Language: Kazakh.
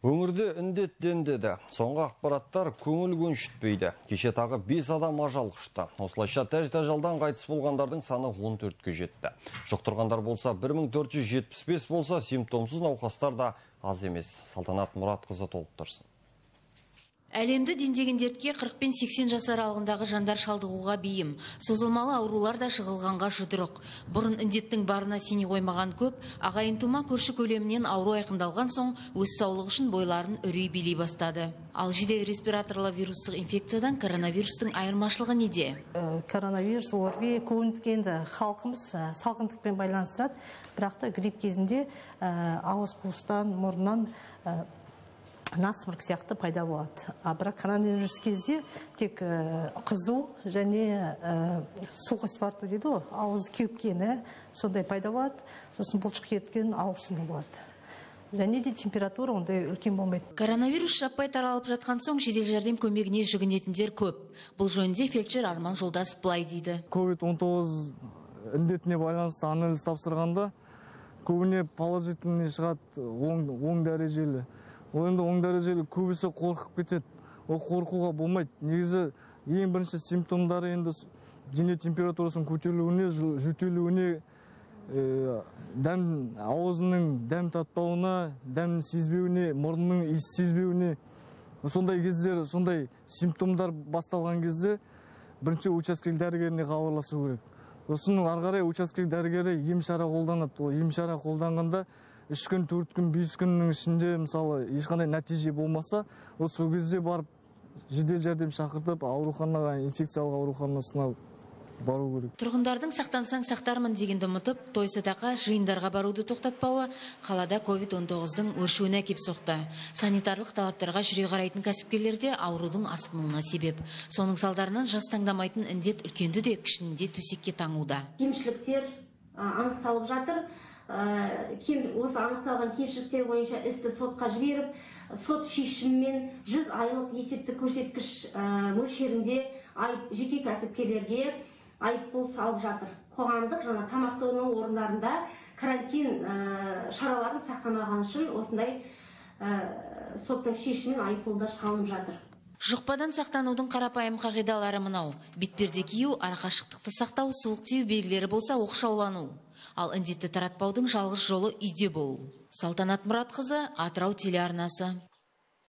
Өңірде індеттенді. Соңғы ақпараттар көңіл көншітпейді. Кеше тағы 5 адам ажал құшты. Осылайша тәж-тәжалдан қайтыс болғандардың саны 14-ке жетті. Жұқтырғандар болса 1475 болса, симптомсыз науқастар да аз емес. Салтанат Мұратқызы толықтырсын. Әлемді дендеген дертке 40-80 жас аралығындағы жандар шалдығуға бейім. Созылмалы аурулар да жығылғанға жұдырық. Бұрын індеттің барына сене қоймаған көп, ағайын тума көрші көлемінен ауру айқындалған соң, өз саулығы үшін бойларын үрей билей бастады. Ал жедел респираторлы вирустық инфекциядан коронавирустың айырмашылығы неде? Коронавирус ОРВИ көбінткенді халқымыз салқындықпен байланыстырады, бірақ та грипп кезінде ауыз қуыстан, мұрнынан насморк сияқты пайда болады. Бірақ коронавирус кезде тек қызу және сухость во рту дейді ғой, ауыз кеуіпкені сондай пайда болады, сосын бұлшық еткен ауырсыны болады. Және де температура ондай үлкен болмайды. Коронавирус жаппай таралып жатқан соң жедел жәрдем көмегіне жүгінетіндер көп. Бұл жөнінде фельдшер Арман Жолдас былай дейді. COVID-19 індетіне байланысты анализ тапсырғанда көбіне положительный шығады, оң дәрежелі. Енді оң дәрежелі көбісі қорқып кетеді. Ол қорқуға болмайды. Негізі ең бірінші симптомдары енді дене температурасының көтерілуіне, жөтелуіне, ауызының дәм татпауына, дәм сезбеуіне, мұрнының иіс сезбеуіне, сондай кездер, сондай симптомдар басталған кезде бірінші учаскелік дәрігеріне хабарласу керек. Осының ары қарай учаскелік дәрігері ем-шара қолданады. Ол ем-шара қолданғанда 3 күн, 4 күн, 5 күннің ішінде мысалы ешқандай нәтиже болмаса, ол сол кезде барып жедел жәрдем шақыртып, ауруханаға, инфекциялық ауруханасына бару керек. Тұрғындардың сақтансаң сақтармын дегенді ұмытып, той садақа, жиындарға баруды тоқтатпауы қалада COVID-19-дың өршуіне әкеп соқты. Санитарлық талаптарға жүре қарайтын кәсіпкерлерде аурудың асқынуына себеп. Соның салдарынан жас таңдамайтын індет үлкенді де кішінде төсекке таңуда. Кемшіліктер анықталып жатыр. Осы анықталған кемшіліктер бойынша істі сотқа жіберіп, сот шешімімен 100 айлық есептік көрсеткіш мөлшерінде жеке кәсіпкерлерге айыппұл салып жатыр. Қоғамдық жаңа тамақтану орындарында карантин шараларын сақтамаған үшін осындай соттың шешімімен айыппұлдар салынып жатыр. Жұқпадан сақтанудың қарапайым қағидалары мынау: бетперде кию, арақашықтықты сақтау, суық тию белгілері болса оқшаулану. Ал індетті таратпаудың жалғыз жолы үйде болу. Салтанат Мұратқызы, Атырау телеарнасы.